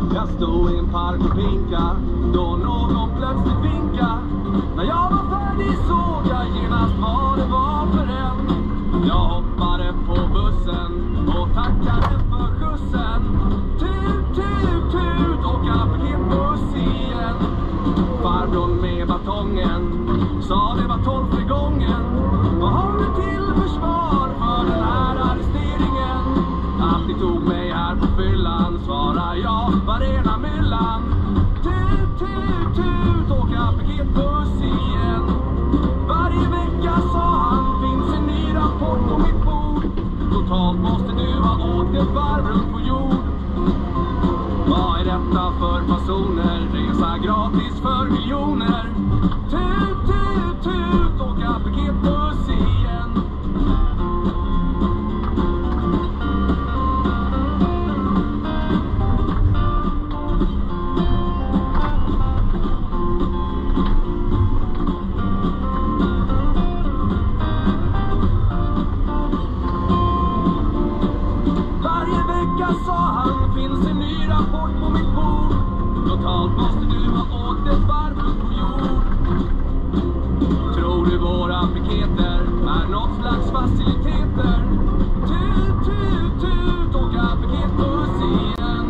Jag stod i en park och pinka, då någon plötsligt vinka. När jag var färdig såg jag genast vad det var för en. Jag hoppade på bussen och tackade för skjutsen. Tut, tut, tut, åka paketbuss igen. Farbrorn med batongen sa det var 12:e gången. Vad har du till försvar för den här arresteringen? Att ni tog mig här på fyllan, svarar jag, var rena myllan. Tut, tut, tut, åka paketbuss igen. Varje vecka, sa han, finns en ny rapport på mitt bord. Totalt måste du ha åkt ett varv runt på jord. Vad är detta för fasoner? Resa gratis för miljoner. Tut, tut, tut, åka paketbuss igen. Varje vecka, sa han, finns en ny rapport på mitt bord. Totalt måste du ha åkt ett varv runt på jord. Tror du våra piketer är något slags faciliteter? Tut, tut, tut, åka paketbuss igen.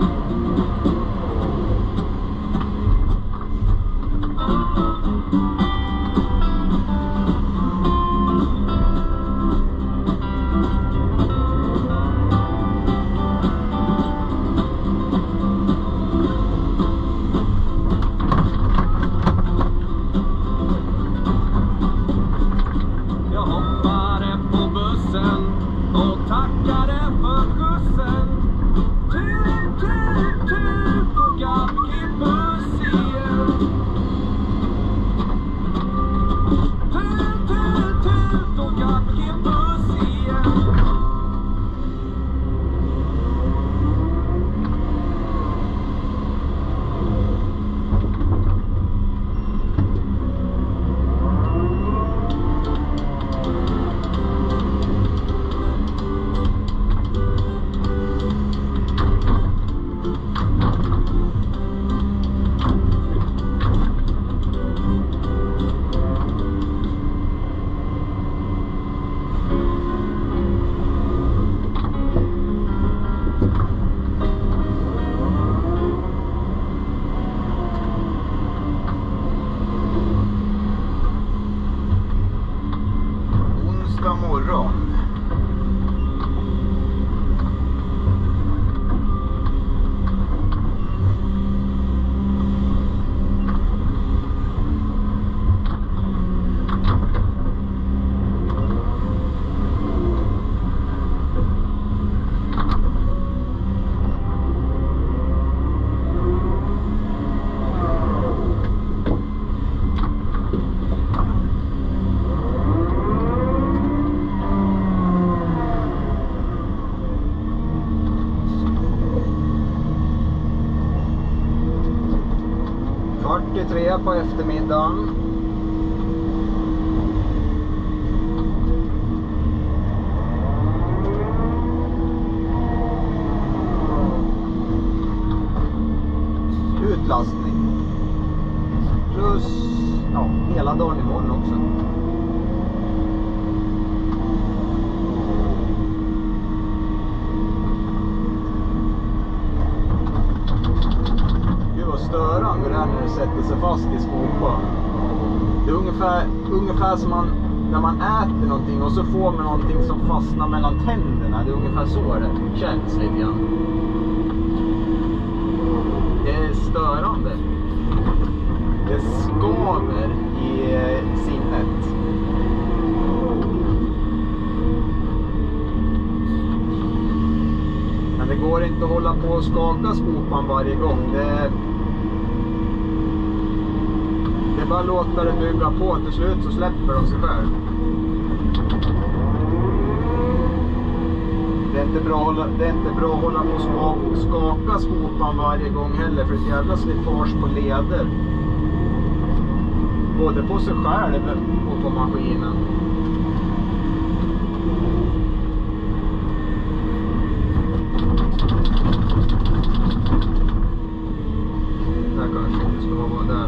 Och tackade för skjutsen. Tut, tut, tut, åka paketbuss igen. Tut, tut, tut, åka paketbuss igen. Morgon. Tre på eftermiddagen. Utlastning. Plus hela dagen imorgon också. Störande det här när det sätter sig fast i skopan. Det är ungefär som när man äter någonting och så får man någonting som fastnar mellan tänderna. Det är ungefär så det känns lite grann. Det är störande. Det skaver i sinnet. Men det går inte att hålla på och skaka skopan varje gång. Det är bara att låta det bygga på. Till slut så släpper de sig själv. Det är inte bra att hålla på och skaka skopan varje gång heller. För det är jävla slitage på leder. Både på sig själv och på maskinen.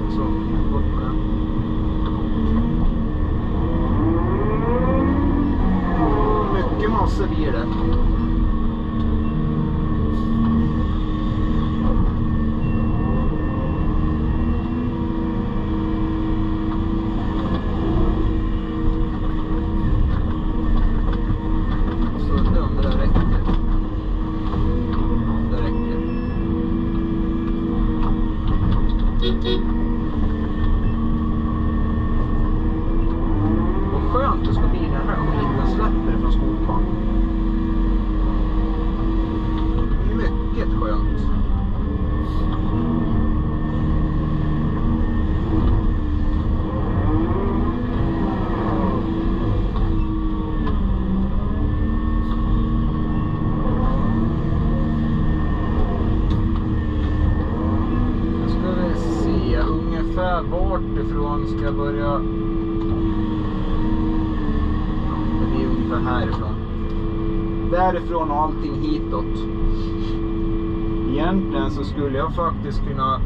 så. Bort med den. Mycket massor blir det. Och skönt det ska bli när den här skiten släpper från skopan. Mycket skönt. Vart ifrån ska jag börja? Det är ungefär härifrån. Därifrån och allting hitåt. Egentligen så skulle jag faktiskt kunna...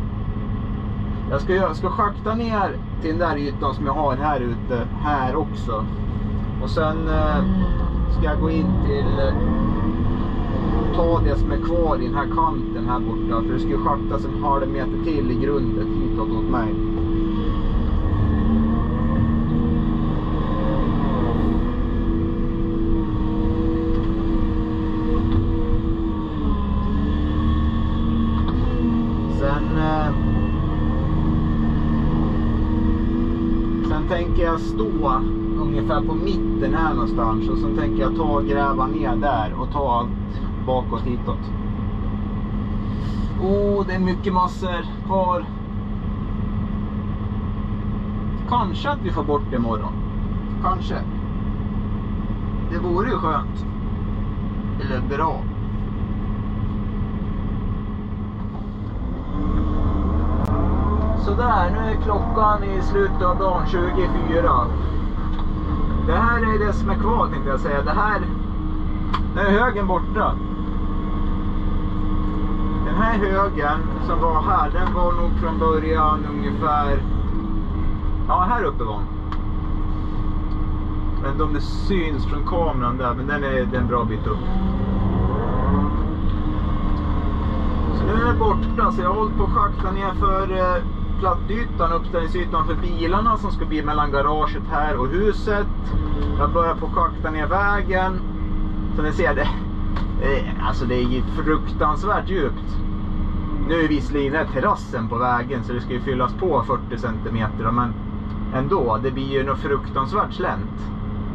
Jag ska schakta ner till den där ytan som jag har här ute. Här också. Och sen ska jag gå in till... ta det som är kvar i den här kanten här borta. För det ska ju schaktas en halv meter till i grundet hitåt åt mig. Sen tänker jag stå ungefär på mitten här någonstans. Och sen tänker jag ta och gräva ner där och ta allt bakåt hitåt. Det är mycket massor kvar. Kanske att vi får bort det imorgon. Kanske. Det vore ju skönt. Eller bra. Så där, nu är klockan i slutet av dagen 24. Det här är det som är kvar, tänkte jag säga. Det här, nu är högen borta. Den här högen som var här, den var nog från början ungefär... Ja, här uppe var den. Jag vet inte om det syns från kameran där, men den är en bra bit upp. Så nu är den borta, så jag har hållit på att schakta ner för plattytan, uppställningsytan för bilarna som ska bli mellan garaget här och huset. Jag börjar på att schakta ner vägen. Så ni ser det. Alltså det är ju fruktansvärt djupt. Nu är visserligen terrassen på vägen så det ska ju fyllas på 40 cm, men ändå, det blir ju något fruktansvärt slänt.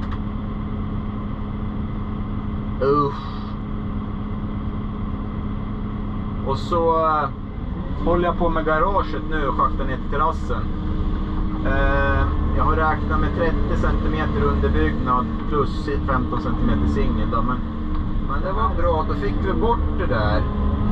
Och så håller jag på med garaget nu och schaktar ner till terrassen. Jag har räknat med 30 cm underbyggnad plus 15 cm singel då, men det var bra, då fick vi bort det där.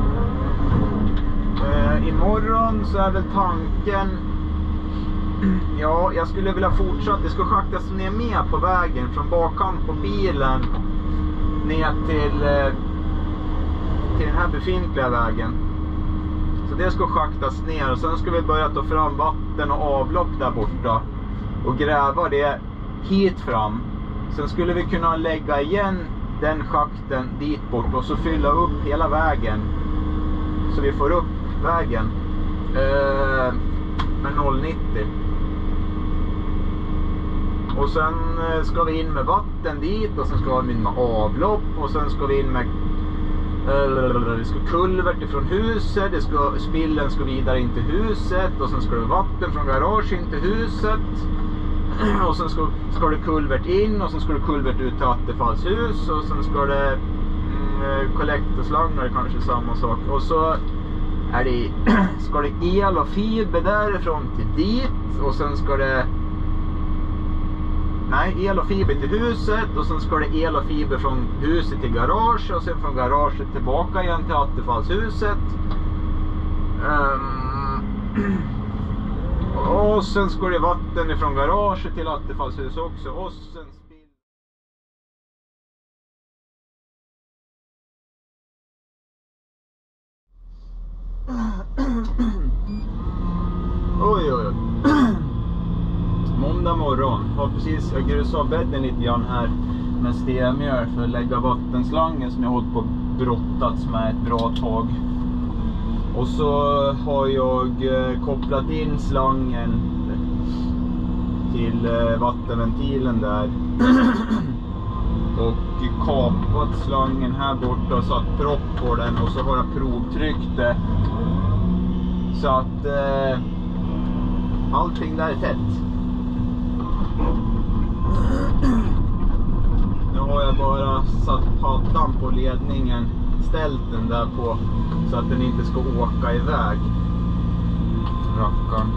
Imorgon så är väl tanken, ja, jag skulle vilja fortsätta. Det ska schaktas ner med på vägen från bakkant på bilen ner till den här befintliga vägen. Så det ska schaktas ner och sen ska vi börja ta fram vatten och avlopp där borta och gräva det hit fram. Sen skulle vi kunna lägga igen den schakten dit bort och så fylla upp hela vägen så vi får upp vägen med 0,90. Och sen ska vi in med vatten dit och sen ska vi in med avlopp och sen ska vi in med det ska kulvert ifrån huset, spillen ska vidare in till huset och sen ska det vatten från garage in till huset och sen ska det kulvert in och sen ska det kulvert ut till Attefalls hus och sen ska det kollektorslangar, kanske samma sak, och så är det, ska det el och fiber därifrån till dit och sen ska det el och fiber till huset och sen ska det el och fiber från huset till garage och sen från garaget tillbaka igen till Attefallshuset. Och sen ska det vatten från garaget till Attefallshus också och sen har precis grusat bädden lite grann här med stenmjöl för att lägga vattenslangen som jag hållit på brottats med ett bra tag. Och så har jag kopplat in slangen till vattenventilen där. Och kapat slangen här borta och satt propp på den. Och så har jag provtryckt det. Så att allting där är tätt. Nu har jag bara satt paddan på ledningen. Ställt den där på så att den inte ska åka iväg. Rackarn.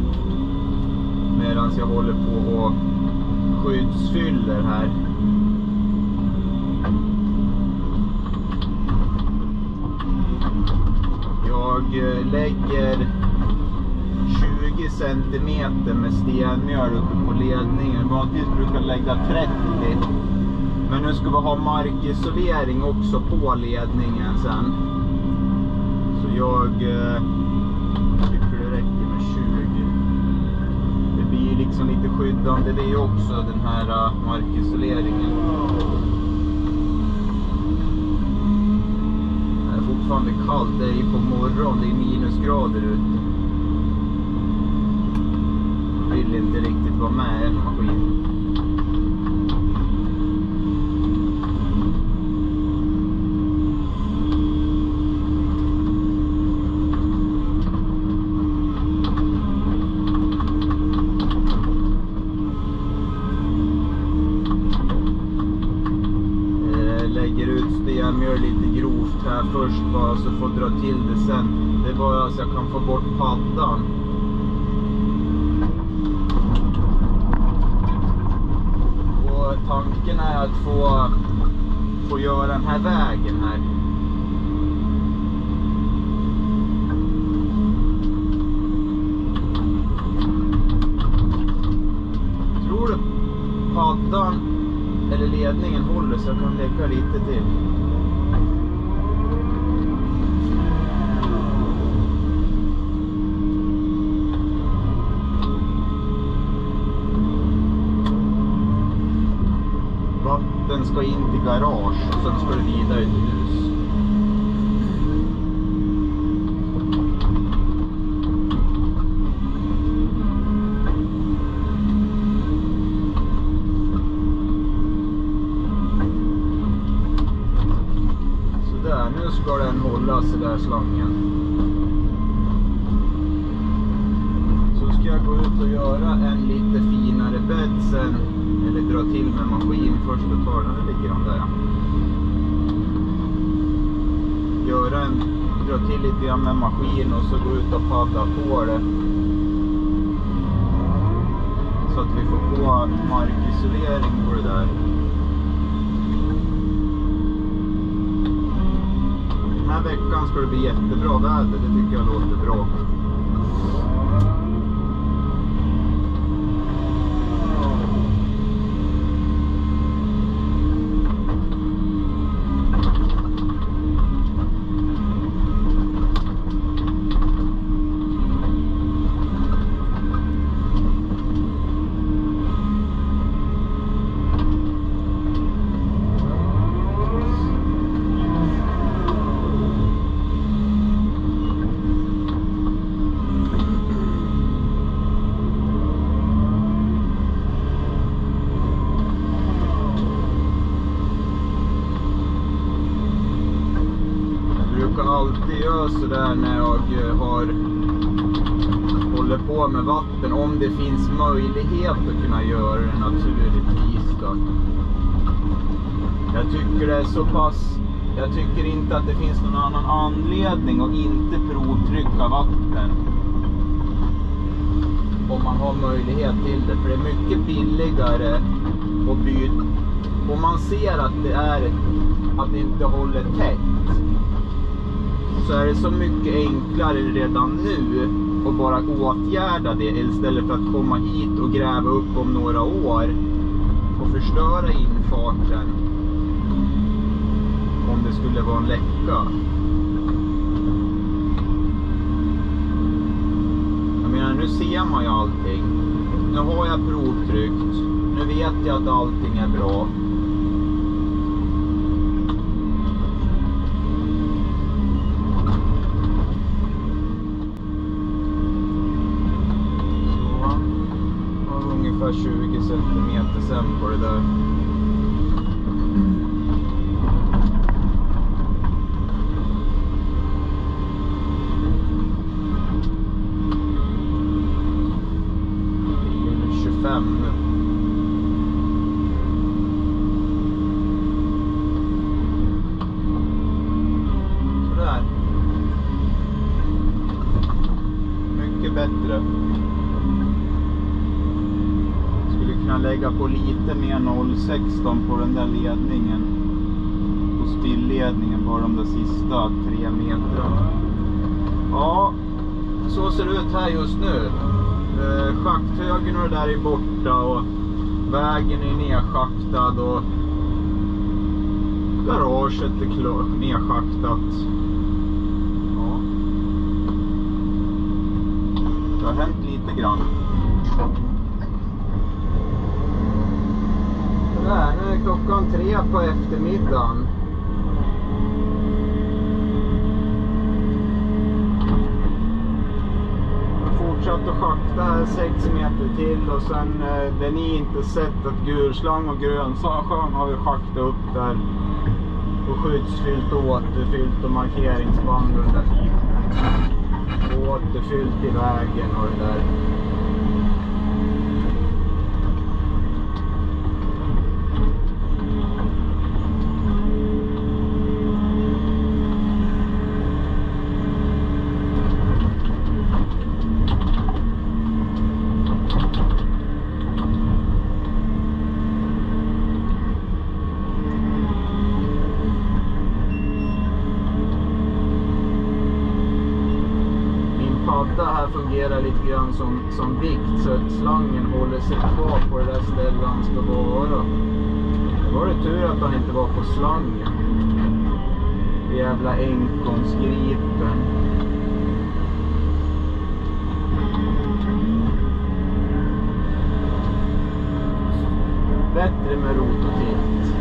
Medan jag håller på och skyddsfyller här. Jag lägger 20 centimeter med stenmjöl uppe på ledningen. Vanligtvis brukar lägga 30. Men nu ska vi ha markisolering också på ledningen sen. Så jag tycker det räcker med 20. Det blir liksom lite skyddande det också, den här markisoleringen. Det är fortfarande kallt, det är på morgon, det är minusgrader ute. Jag vill inte riktigt vara med i en maskin. Jag gör lite grovt här först bara så får dra till det sen. Det är bara så jag kan få bort paddan. Och tanken är att få göra den här vägen här. Tror du paddan eller ledningen håller så jag kan lägga lite till? Den ska in till garage och sen ska det vidare till hus. Så där, nu ska den hålla sig där slangen. Så ska jag gå ut och göra en lite finare bädd sen. Eller dra till med maskin först och ta den lite grann där. Dra till lite grann med maskin och så gå ut och padda på det. Så att vi får på markisolering på det där. Den här veckan ska det bli jättebra väder, det tycker jag låter bra. Alltid gör så där när jag håller på med vatten, om det finns möjlighet att kunna göra det naturligtvis då. Jag tycker det är så pass, jag tycker inte att det finns någon annan anledning att inte provtrycka vatten om man har möjlighet till det, för det är mycket billigare att byta. Om man ser att det inte håller tätt, så är det så mycket enklare redan nu att bara åtgärda det istället för att komma hit och gräva upp om några år och förstöra infarten om det skulle vara en läcka. Jag menar, nu ser man ju allting. nu har jag provtryckt. Nu vet jag att allting är bra. Så, har ungefär 20 centimeter sen på det där. Sådär. Mycket bättre. Skulle kunna lägga på lite mer 0,16 på den där ledningen. På stillledningen, bara de där sista 3 metrarna. Ja, så ser det ut här just nu. Schakthögen och det där är borta och vägen är nedschaktad och garaget är nedschaktat. Ja. Det har hänt lite grann. Sådär, nu är klockan 3 på eftermiddagen. Fortsatt att schakta här 6 meter till och sen där ni inte sett att gurslang och grönsjön har vi schaktat upp där och skyddsfyllt och återfyllt och markeringsband och den där biten. Återfyllt i vägen och det där. Här fungerar lite grann som vikt så att slangen håller sig kvar på det där stället han ska vara. Det var det tur att han inte var på slangen. Jävla enkonsgripen. Bättre med rot och tilt.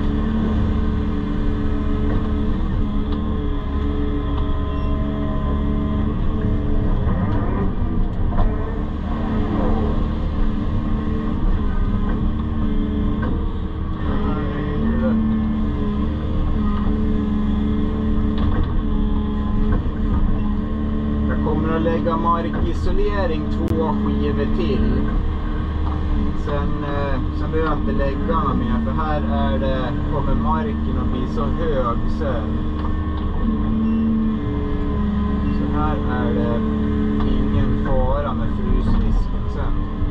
Lägga markisolering 2 skivor till. Sen behöver jag inte lägga något mer för här kommer marken att bli så hög sen. Så här är det ingen fara med frysrisken sen.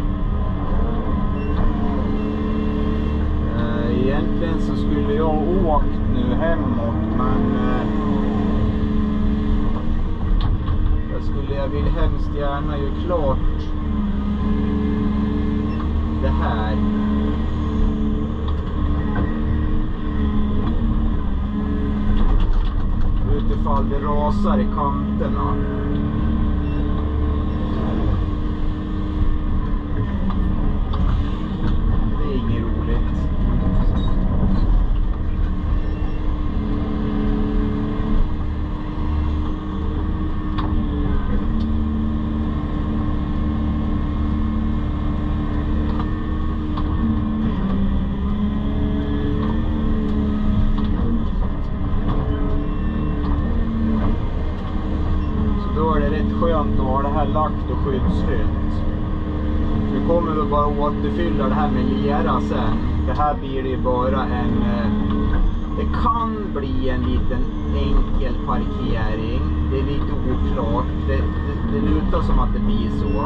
Egentligen så skulle jag åkt nu hemåt men jag vill hemskt gärna göra klart det här. Utifall det rasar i kanterna. Det är inget roligt. Skönt att ha det här lagt och skyddsfyllt. Nu kommer vi bara återfylla det här med lera sen. Det här blir det bara det kan bli en liten enkel parkering. Det är lite oklart. Det lutar som att det blir så.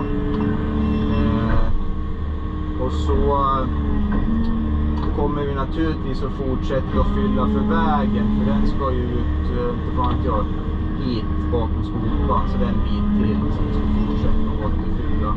Och så kommer vi naturligtvis att fortsätta att fylla för vägen. För den ska ju ut, inte fan jag, hit bakom skolan, så det är en bit till som vi ska fortsätta att återfylla.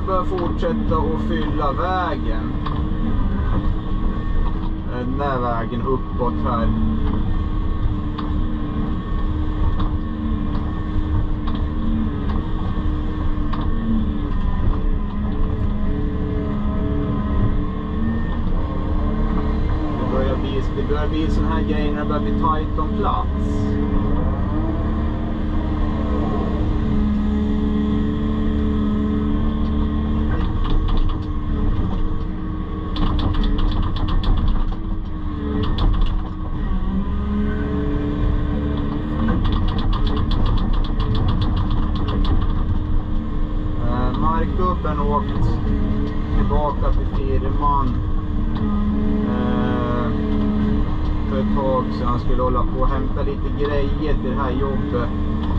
bör fortsätta att fylla vägen. Den där vägen uppåt här. Det börjar bli sån här grejer när det börjar bli tajt om plats. Markgubben åkt tillbaka till firman för ett tag sedan. Han skulle hålla på och hämta lite grejer till det här jobbet.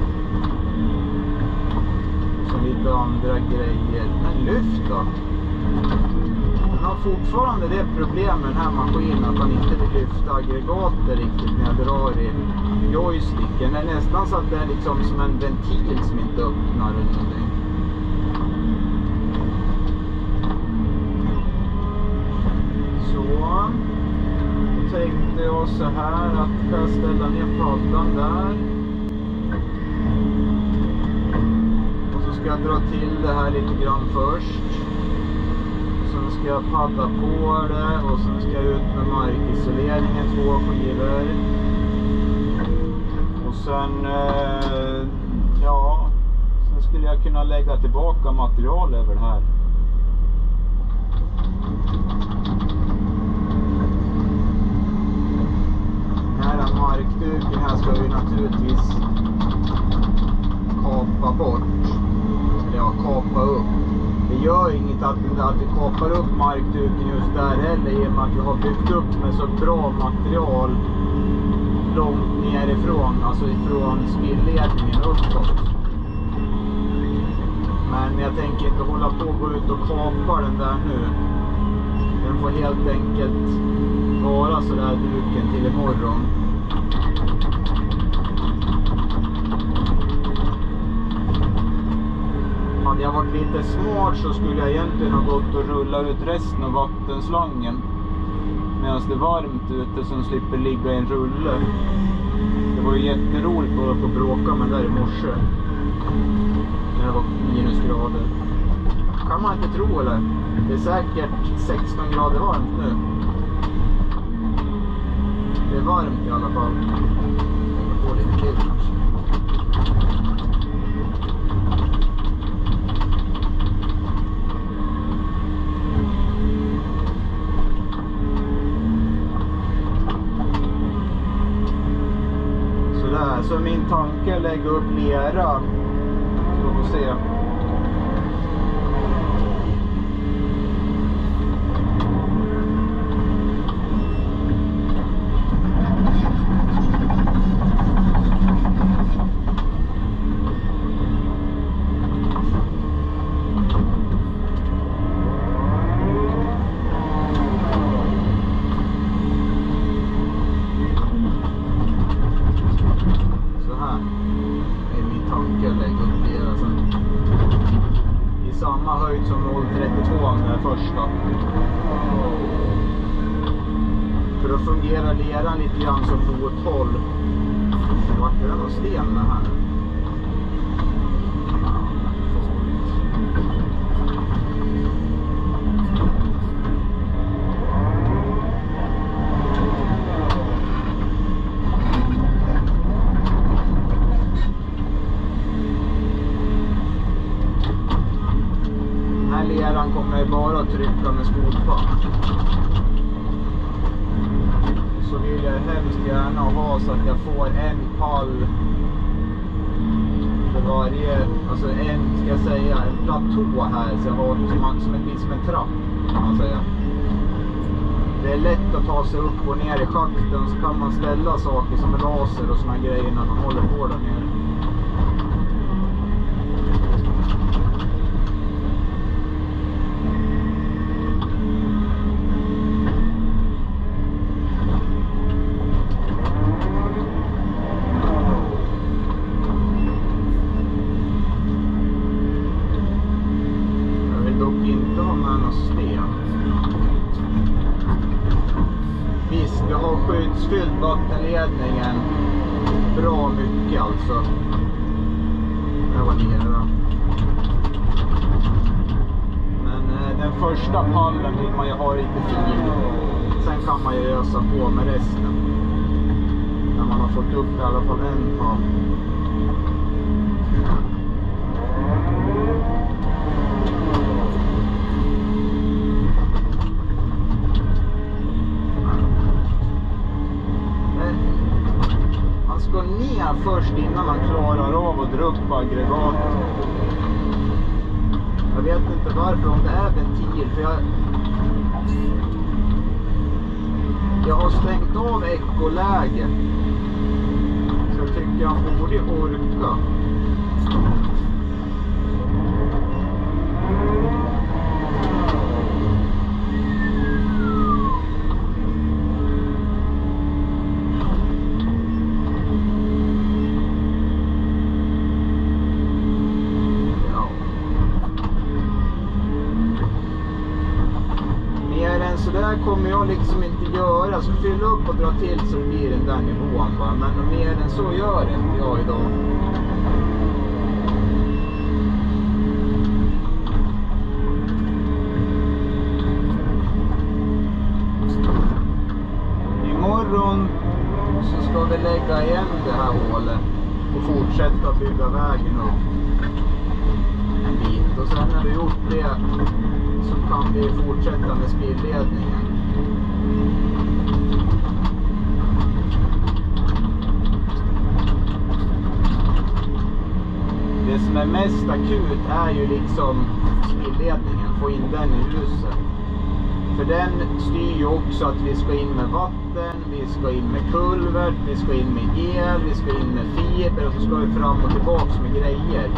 Och så lite andra grejer. Men lyft då! Han har fortfarande det problem med den här maskinen att han inte vill lyfta aggregater riktigt när jag drar i joysticken. Det är nästan så att det är liksom som en ventil som inte öppnar eller någonting. Tänkte jag så här att jag ställa ner paddan där. Och så ska jag dra till det här lite grann först. Sen ska jag padda på det och sen ska jag ut med markisoleringen 2 skivor. Och sen ja, sen skulle jag kunna lägga tillbaka material över det här. Markduken här ska vi naturligtvis kapa bort. Eller ja, kapa upp. Det gör inget att vi kapar upp markduken just där heller, i och med att vi har byggt upp med så bra material långt nerifrån, alltså ifrån spillledningen uppåt. Men jag tänker inte hålla på och gå ut och kapa den där nu. Den får helt enkelt vara så där duken till imorgon. Hade jag varit lite smart så skulle jag egentligen ha gått och rullat ut resten av vattenslangen medan det är varmt ute, så den slipper ligga i en rulle. Det var ju jätteroligt att bråka med där i morse när det var minusgrader. Kan man inte tro, eller? Det är säkert 16 grader varmt nu. Det är varmt i alla fall. Jag får lite till. Sådär, så min tanke är att lägga upp lera. Så vi får se. Som 0,32 den första. För att fungera leran lite grann som något håll. Vart är det någon sten med här? Leran kommer bara att trycka med skopa. Så vill jag hemskt gärna ha så att jag får en pall för varje, alltså en, ska jag säga, en platå här, så jag har som en trapp, kan man säga. Det är lätt att ta sig upp och ner i schakten, så kan man ställa saker som laser och såna grejer när man håller på där nere. har skyddsfyllt vattenledningen bra mycket alltså. Jag var nere då. Men den första pallen vill man ju ha lite fin. Sen kan man ju ösa på med resten. När man har fått upp i alla fall en pall. Man ska ner först innan man klarar av att dra upp aggregatet. Jag vet inte varför, om det är ventil, för jag har stängt av ekoläge. Så jag tycker jag borde orka. Så där kommer jag liksom inte göra. Jag ska fylla upp och dra till så det blir den där nivån bara. Men mer än så gör inte jag idag. Imorgon så ska vi lägga igen det här hålet och fortsätta bygga vägen upp en bit. Och sen när vi gjort det så kan vi fortsätta med spillledningen. Det som är mest akut är ju liksom spillledningen, få in den i huset. För den styr ju också att vi ska in med vatten, vi ska in med kulvert, vi ska in med el, vi ska in med fiber och så ska vi fram och tillbaks med grejer.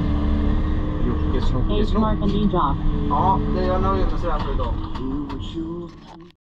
Ja, det är jag nöjd med sådär för idag.